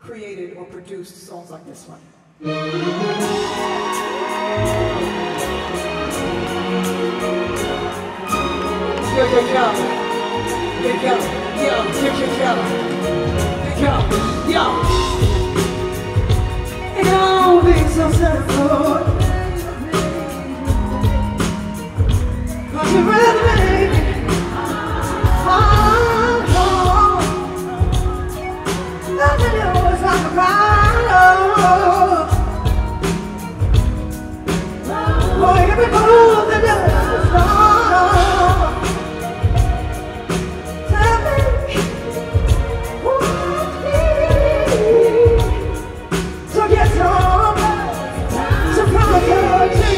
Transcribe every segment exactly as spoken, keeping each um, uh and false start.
created or produced songs like this one. Yo, yo, yo. Yo, yo, yo, yo, yo, yo. Yo, yo. It all makes so simple. Cause you really make it. Oh, oh. Nothing else I can find. Oh, oh, every move that does start. Tell me what it is to get some, to property.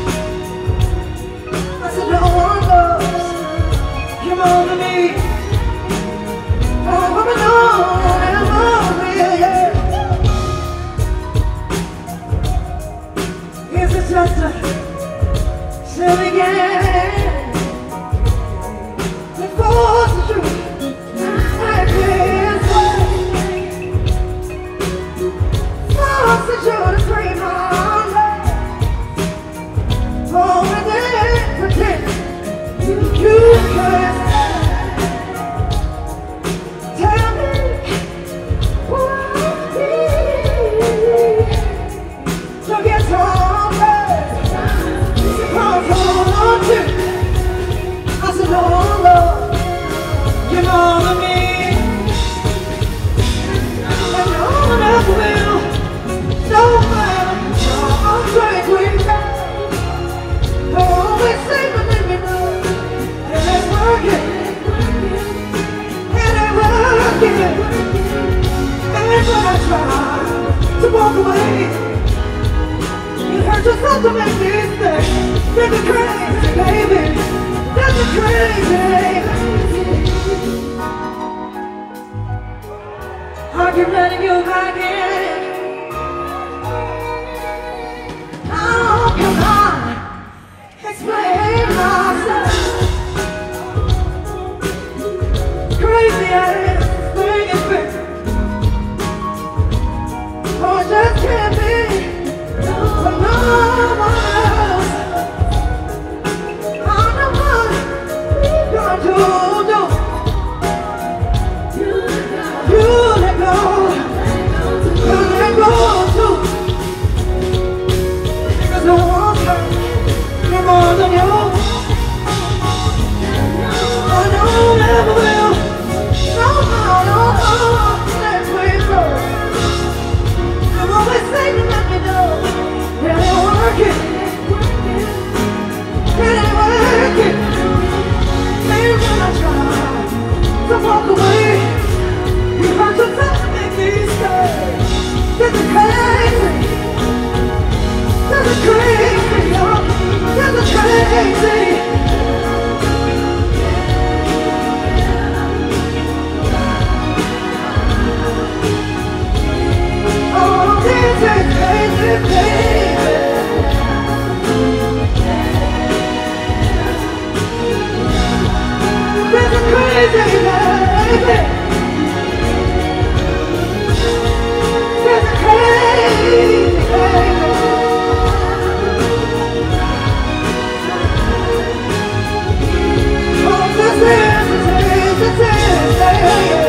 I said no one loves you more than me. Oh, but no one ever will, yeah. Is it just a silly game? It forces you, I can't say. Forces you to scream all night. Oh, and then pretend you, you can't say. Tell me what it is to get somewhere. Cause on to, I said no love, you know what I mean. And no one ever will, no matter how great we got. Always say but let me know, and it's working, and it's working. And when I try to walk away, you hurt yourself to make me stay. That's a crazy, baby. That's a crazy. Are you letting you back in? How can I explain myself? Crazy as thing is big. Oh, it just can't be for no one else. I know what you're going to do. You let go. You let go too. Because no one's hurt me more than you. I know never will. No, no, no, no. Let's wait for it. You always say to let me know that it ain't working. It ain't working. Maybe when I try to walk away, you hurt yourself to make me stay. This is crazy. This is crazy, y'all. This is crazy. Oh, this is crazy, baby. This is crazy, baby. This is crazy, baby. Oh, this is, this is, this is, baby.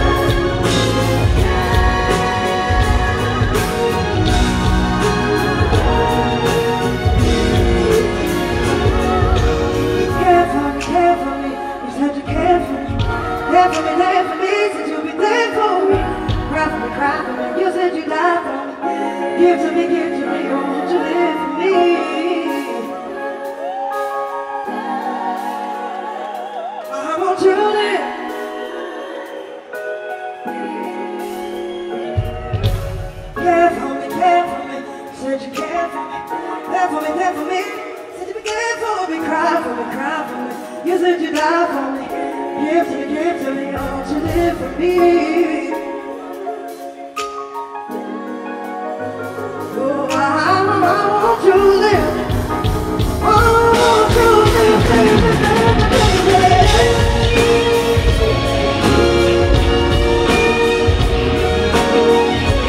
Care for me, care for me. You said you care for me. There for me, there for me, said you'll be there for me. Cry for me, cry for me, you said you'd die for me. Give to me, give to me, oh, won't you live for me? I want you to live. Care for me, care for me, said you care for me. There for me, there for me, said you'd be there for me. Cry for me, cry for me, you said you'd die for me. Give to me, give to me, I want you to live for me. Oh, I, I want you to live. Oh, I want you to live, baby, baby, baby.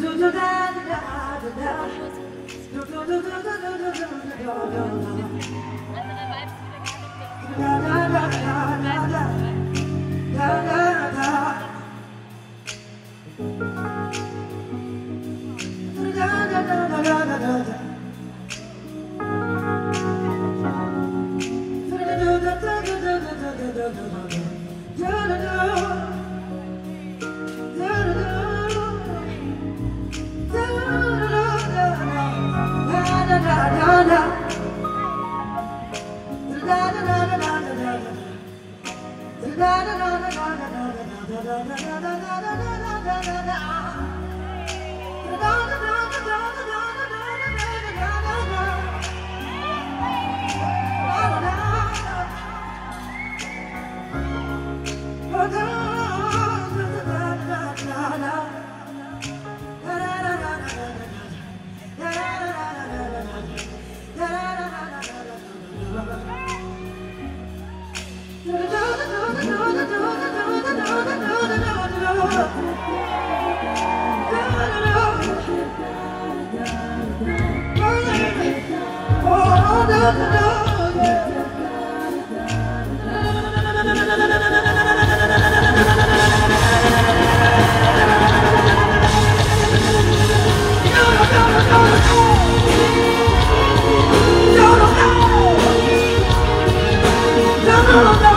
No, no, no.